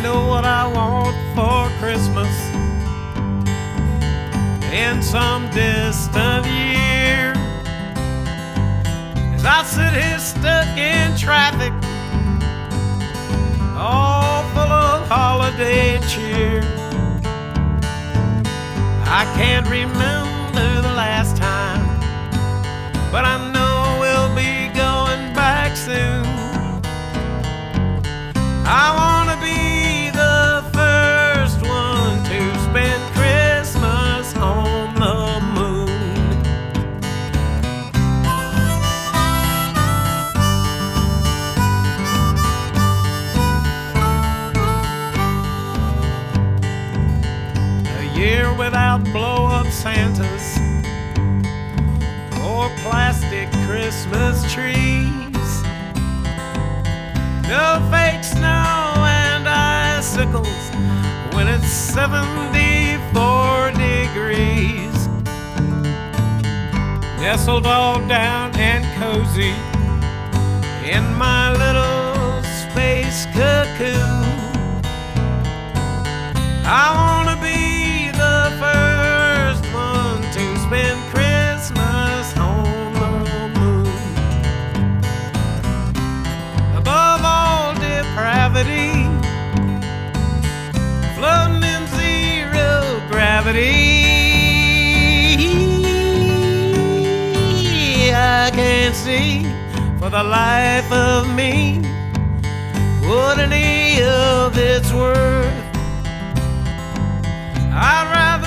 know what I want for Christmas in some distant year. As I sit here stuck in traffic, all full of holiday cheer, I can't remember the last time, but I know we'll be going back soon. I wanna be the first one to spend Christmas on the moon. A year without blow-up Santas or plastic Christmas trees, no fake snow and icicles when it's 74 degrees. Nestled all down and cozy in my little space cocoon, I wanna be the first one to spend Christmas on the moon. Above all depravity, floating in zero gravity, I can't see for the life of me what any of it's worth. I'd rather